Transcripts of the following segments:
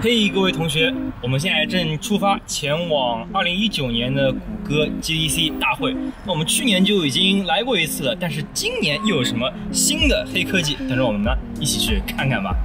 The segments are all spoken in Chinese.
嘿，各位同学，我们现在正出发前往2019年的谷歌 GDC 大会。那我们去年就已经来过一次了，但是今年又有什么新的黑科技等着我们呢？一起去看看吧。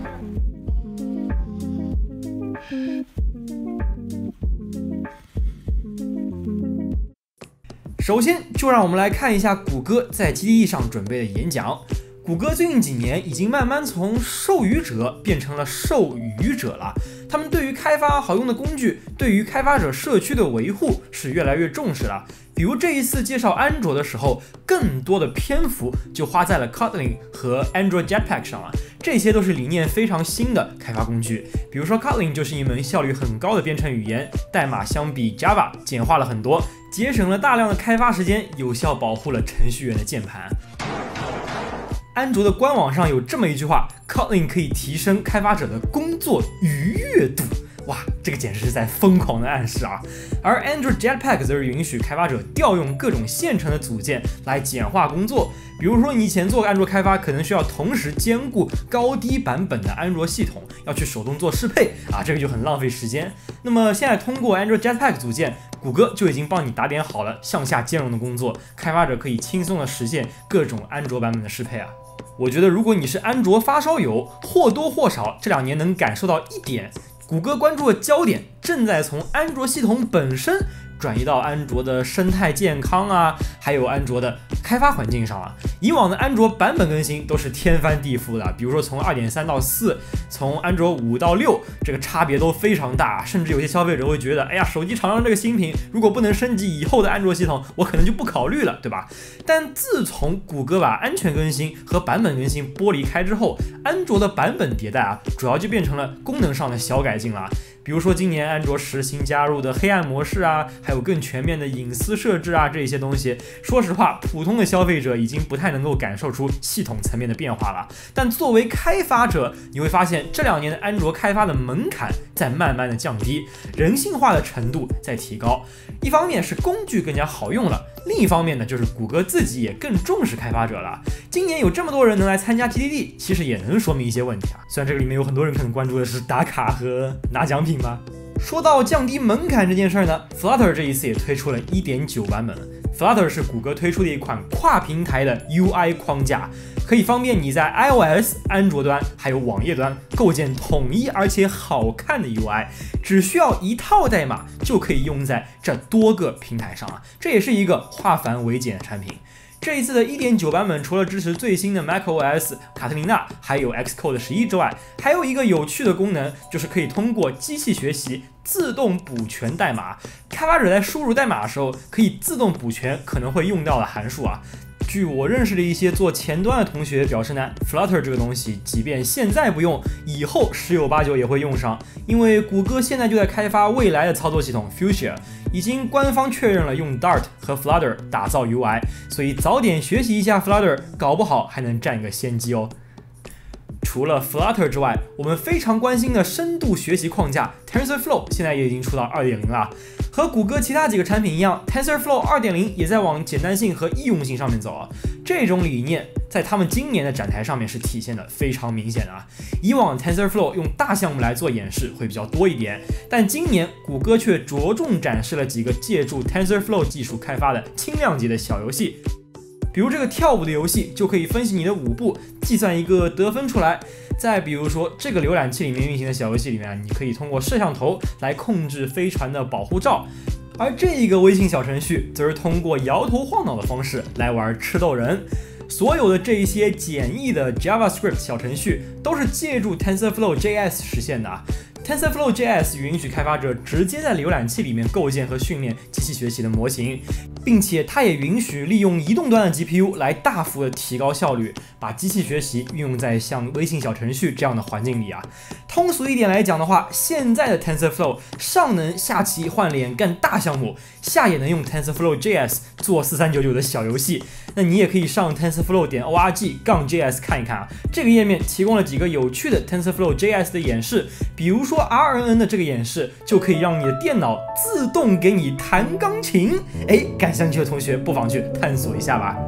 首先，就让我们来看一下谷歌在 GDC 上准备的演讲。谷歌最近几年已经慢慢从授予者变成了授予者了。他们对于开发好用的工具，对于开发者社区的维护是越来越重视了。比如这一次介绍安卓的时候，更多的篇幅就花在了 Kotlin 和 Android Jetpack 上了。这些都是理念非常新的开发工具。比如说 Kotlin 就是一门效率很高的编程语言，代码相比 Java 简化了很多，节省了大量的开发时间，有效保护了程序员的键盘。安卓的官网上有这么一句话 ：Kotlin 可以提升开发者的工作愉悦度。哇，这个简直是在疯狂的暗示啊！而 Android Jetpack 则是允许开发者调用各种现成的组件来简化工作。比如说，你以前做安卓开发，可能需要同时兼顾高低版本的安卓系统，要去手动做适配啊，这个就很浪费时间。那么现在通过 Android Jetpack 组件，谷歌就已经帮你打点好了向下兼容的工作，开发者可以轻松的实现各种安卓版本的适配啊。我觉得如果你是安卓发烧友，或多或少这2年能感受到一点，谷歌关注的焦点正在从安卓系统本身转移到安卓的生态健康啊，还有安卓的开发环境上了。以往的安卓版本更新都是天翻地覆的，比如说从 2.3 到4，从安卓5到6，这个差别都非常大，甚至有些消费者会觉得，哎呀，手机厂商这个新品如果不能升级以后的安卓系统，我可能就不考虑了，对吧？但自从谷歌把安全更新和版本更新剥离开之后，安卓的版本迭代啊，主要就变成了功能上的小改进了。比如说今年安卓10新加入的黑暗模式啊，还有更全面的隐私设置啊，这些东西，说实话，普通的消费者已经不太能够感受出系统层面的变化了。但作为开发者，你会发现这2年的安卓开发的门槛在慢慢的降低，人性化的程度在提高。一方面是工具更加好用了，另一方面呢，就是谷歌自己也更重视开发者了。今年有这么多人能来参加 TDD， 其实也能说明一些问题啊。虽然这个里面有很多人可能关注的是打卡和拿奖品吧。说到降低门槛这件事呢 ，Flutter 这一次也推出了 1.9 版本。Flutter 是谷歌推出的一款跨平台的 UI 框架，可以方便你在 iOS、安卓端还有网页端构建统一而且好看的 UI， 只需要一套代码就可以用在这多个平台上啊，这也是一个化繁为简的产品。这一次的 1.9 版本除了支持最新的 macOS 卡特琳娜还有 Xcode 11之外，还有一个有趣的功能，就是可以通过机器学习自动补全代码。开发者在输入代码的时候，可以自动补全可能会用到的函数啊。据我认识的一些做前端的同学表示呢 ，Flutter 这个东西，即便现在不用，以后10有8九也会用上，因为谷歌现在就在开发未来的操作系统 Fuchsia， 已经官方确认了用 Dart 和 Flutter 打造 UI， 所以早点学习一下 Flutter， 搞不好还能占个先机哦。除了 Flutter 之外，我们非常关心的深度学习框架 TensorFlow 现在也已经出到 2.0 了。和谷歌其他几个产品一样 ，TensorFlow 2.0 也在往简单性和易用性上面走啊。这种理念在他们今年的展台上面是体现的非常明显的啊。以往 TensorFlow 用大项目来做演示会比较多一点，但今年谷歌却着重展示了几个借助 TensorFlow 技术开发的轻量级的小游戏。比如这个跳舞的游戏就可以分析你的舞步，计算一个得分出来。再比如说这个浏览器里面运行的小游戏里面，你可以通过摄像头来控制飞船的保护罩。而这一个微信小程序则是通过摇头晃脑的方式来玩吃豆人。所有的这一些简易的 JavaScript 小程序都是借助 TensorFlow JS 实现的啊。TensorFlow JS 允许开发者直接在浏览器里面构建和训练机器学习的模型，并且它也允许利用移动端的 GPU 来大幅的提高效率，把机器学习运用在像微信小程序这样的环境里啊。通俗一点来讲的话，现在的 TensorFlow 上能下棋换脸干大项目，下也能用 TensorFlow JS 做4399的小游戏。那你也可以上 TensorFlow.org/JS 看一看啊，这个页面提供了几个有趣的 TensorFlow JS 的演示，比如说 RNN 的这个演示就可以让你的电脑自动给你弹钢琴。感兴趣的同学不妨去探索一下吧。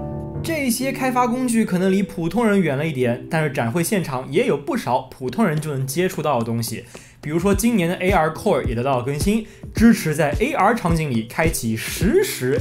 这些开发工具可能离普通人远了一点，但是展会现场也有不少普通人就能接触到的东西。比如说今年的 AR Core 也得到了更新，支持在 AR 场景里开启实时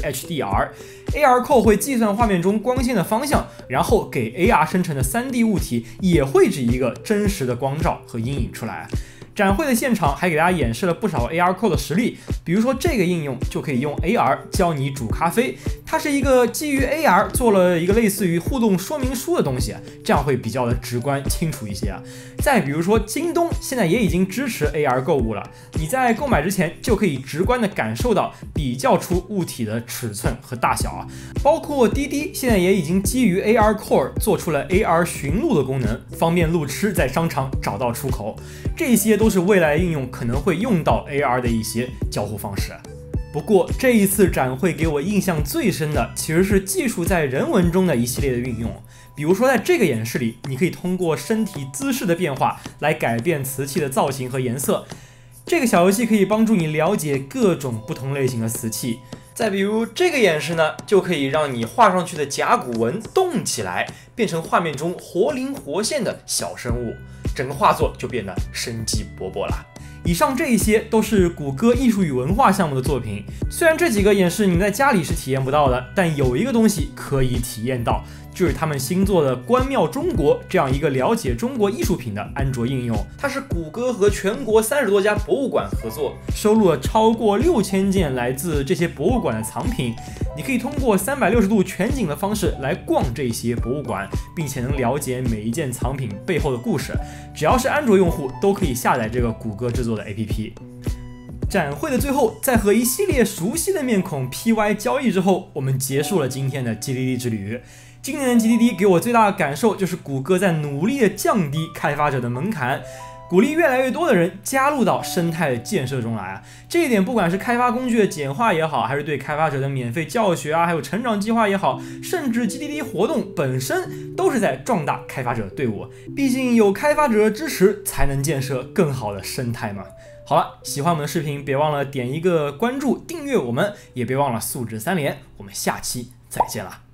HDR。AR Core 会计算画面中光线的方向，然后给 AR 生成的 3D 物体也绘制一个真实的光照和阴影出来。展会的现场还给大家演示了不少 AR Core 的实例，比如说这个应用就可以用 AR 教你煮咖啡，它是一个基于 AR 做了一个类似于互动说明书的东西，这样会比较的直观清楚一些啊。再比如说京东现在也已经支持 AR 购物了，你在购买之前就可以直观的感受到，比较出物体的尺寸和大小啊。包括滴滴现在也已经基于 AR Core 做出了 AR 寻路的功能，方便路痴在商场找到出口。这些都是未来应用可能会用到 AR 的一些交互方式。不过这一次展会给我印象最深的其实是技术在人文中的一系列的运用。比如说在这个演示里，你可以通过身体姿势的变化来改变瓷器的造型和颜色。这个小游戏可以帮助你了解各种不同类型的瓷器。再比如这个演示呢，就可以让你画上去的甲骨文动起来，变成画面中活灵活现的小生物，整个画作就变得生机勃勃了。以上这一些都是谷歌艺术与文化项目的作品，虽然这几个演示你们在家里是体验不到的，但有一个东西可以体验到，就是他们新做的观妙中国这样一个了解中国艺术品的安卓应用。它是谷歌和全国30多家博物馆合作，收录了超过6000件来自这些博物馆的藏品。你可以通过360度全景的方式来逛这些博物馆，并且能了解每一件藏品背后的故事。只要是安卓用户都可以下载这个谷歌制作的 APP。展会的最后，在和一系列熟悉的面孔 PY 交易之后，我们结束了今天的 GDD 之旅。今年的 GDD 给我最大的感受就是谷歌在努力的降低开发者的门槛，鼓励越来越多的人加入到生态的建设中来啊。这一点不管是开发工具的简化也好，还是对开发者的免费教学啊，还有成长计划也好，甚至 GDD 活动本身都是在壮大开发者的队伍。毕竟有开发者的支持，才能建设更好的生态嘛。好了，喜欢我们的视频，别忘了点一个关注，订阅我们，也别忘了素质3连。我们下期再见了。